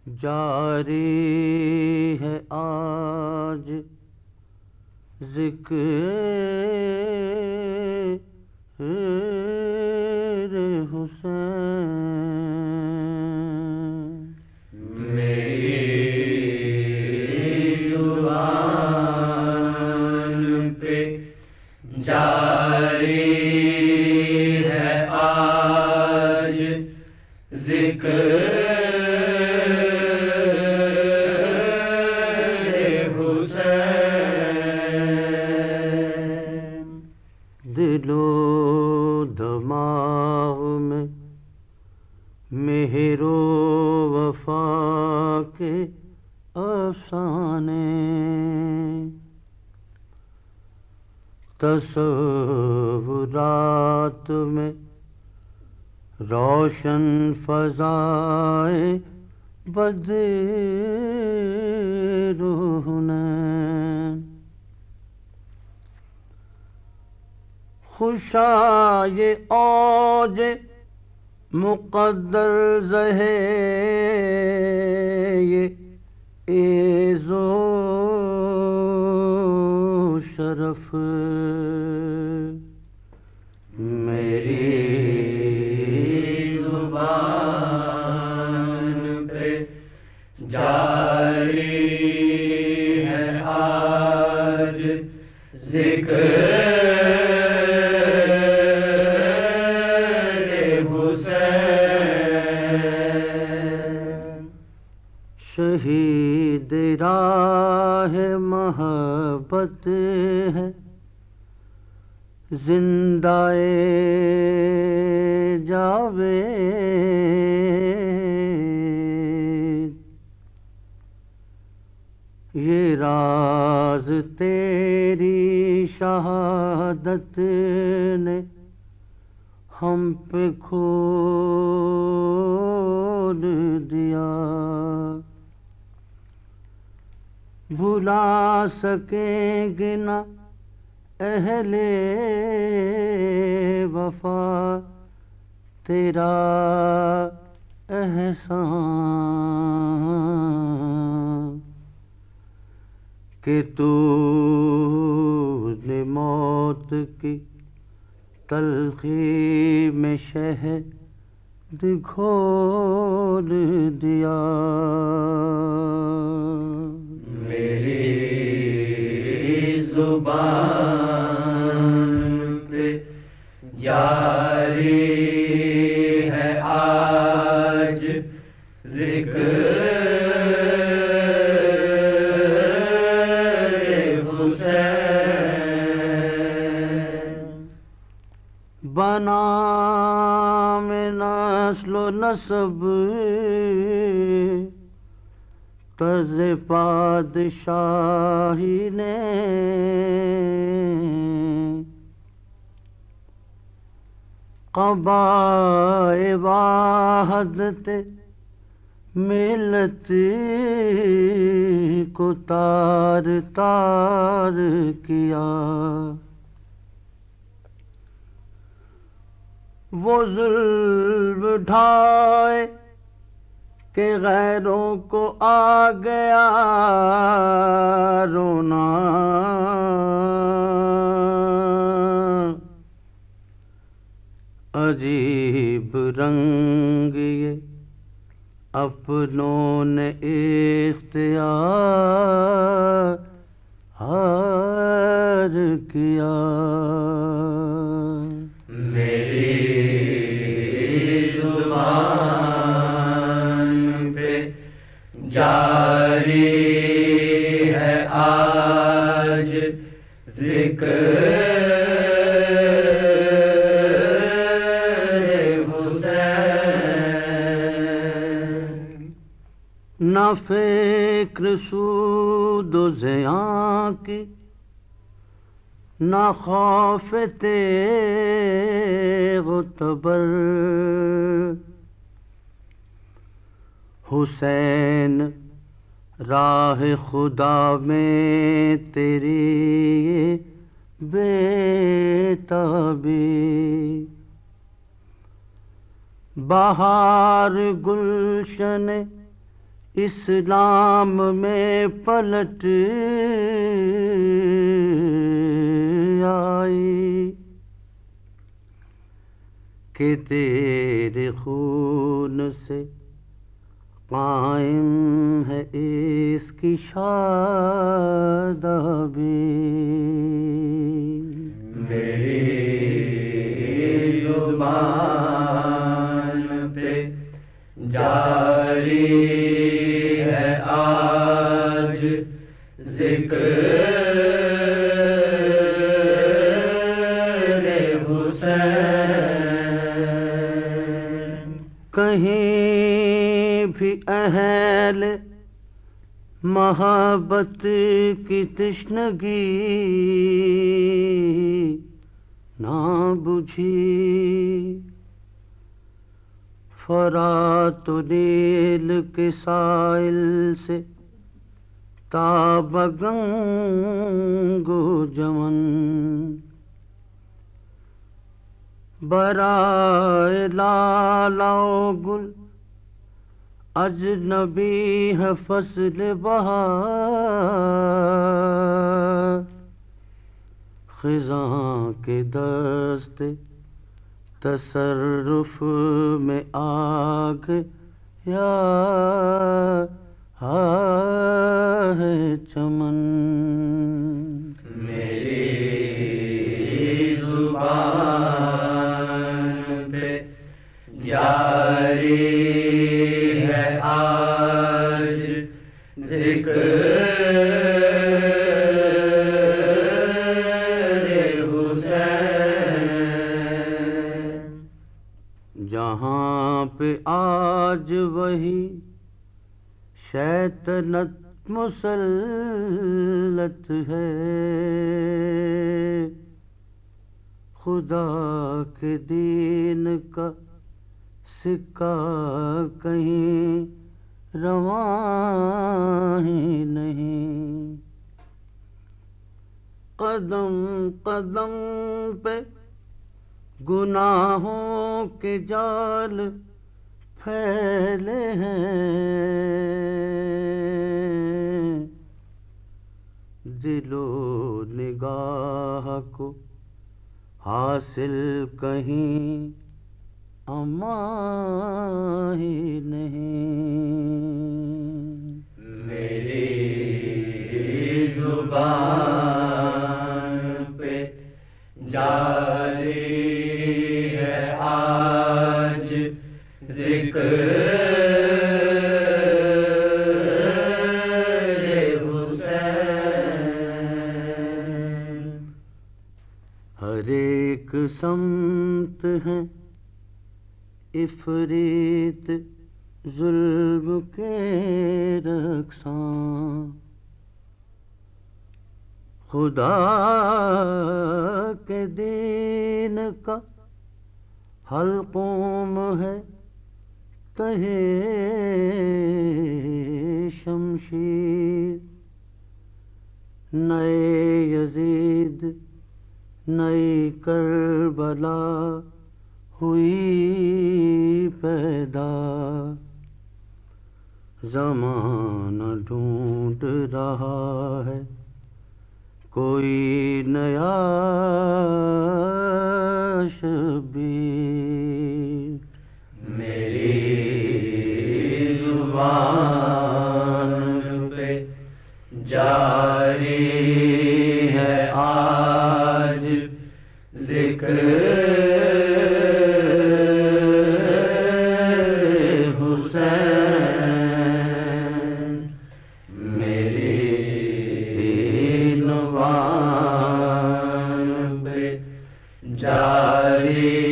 جاری ہے آج ذکر حسین، میری زبان پہ جاری ہے آج ذکر حسین، دل و دماغ میں مہر و وفا کے افسانے، تصورات میں روشن فضائے بدر و حنین، خوشائے اوج مقدر زہے یہ عز و شرف، میری زبان پہ جاری ہے آج ذکر حسین، شہید راہ محبت ہے زندہ جاوید، یہ راز تیری شہادت نے ہم پہ کھول دیا، بھلا سکیں گے نہ اہل وفا تیرا احسان، کہ تو نے موت کی تلخی میں شہد گھول دیا، میری زبان پہ جاری ہے آج ذکر حسین، بنا میں نسل و نسب طرز پادشاہی نے، قبائے وحدت ملت کو تار تار کیا، وہ ظلم ڈھائے کہ غیروں کو آ گیا رونا، عجیب رنگ یہ اپنوں نے اختیار کیا، میری زبان پہ جاری ہے آج ذکر حسین، نہ فکر سود و زیاں کی، نہ خوف تیغ و تبر، حسین راہ خدا میں تیری بے تابی، بہار گلشن اسلام میں پلٹ آئی کہ تیرے خون سے قائم ہے اس کی شادابی. میری زبان پہ جاری ہے آج ذکر حسین. کہیں بھی اہل محبت کی تشنگی نہ بجھی. فرات و نیل کے سائل سے تاب گنگ و جمن برائے لالا و گل اجنبی ہے فصل بہار. خزاں کے دست تصرف میں آگ یا ہے چمن. میری زبان پہ جاری ہے آج ذکر حسین. جہاں پہ آج وہی شیطنت مسلط ہے خدا کے دین کا سکہ کہیں رواں ہی نہیں. قدم قدم پہ گناہوں کے جال پھیلے ہیں. دل و نگاہ کو حاصل کہیں امان ہی نہیں. میری زبان پہ جاری ہے آج ذکر حسین. ہر ایک سمت ہے عفریت ظلم کے رقصاں. خدا کے دین کا حلقوم ہے تہے شمشیر. نئے یزید نئی کربلا ہوئی پیدا. زمانہ ڈھونڈ رہا ہے کوئی نیا شبیر. میری زبان پہ جاری ہے آج ذکر حسین. میری زبان پہ جاری